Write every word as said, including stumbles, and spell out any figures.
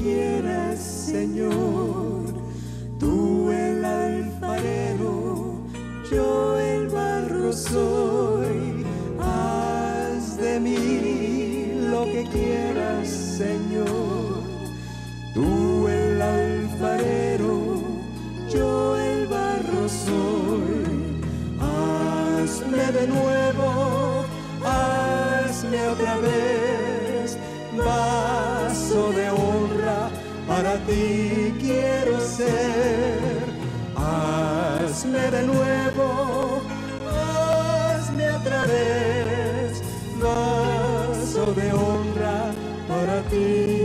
quieras, Señor. Tú el alfarero, yo el barro soy. Haz de mí lo que quieras, Señor. Tú el alfarero, yo el barro soy. Hazme de nuevo, hazme otra vez, vaso de honra, para ti quiero ser. Hazme de nuevo, hazme otra vez, vaso de honra, para ti